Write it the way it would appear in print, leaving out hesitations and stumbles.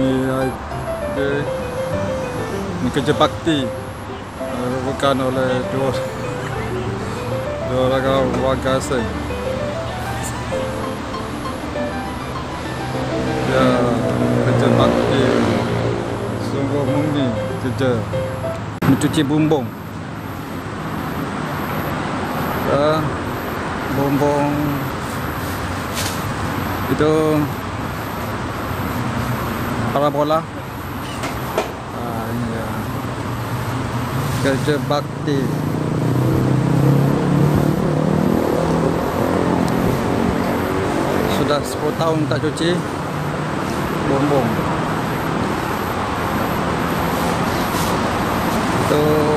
Dia, ini kerja bakti bukan oleh dua orang warga asing. Dia kerja bakti sungguh murni kerja mencuci bumbung. Bumbung itu parabola. Ini ya. Kerja bakti. Sudah 10 tahun tak cuci bumbung. Itu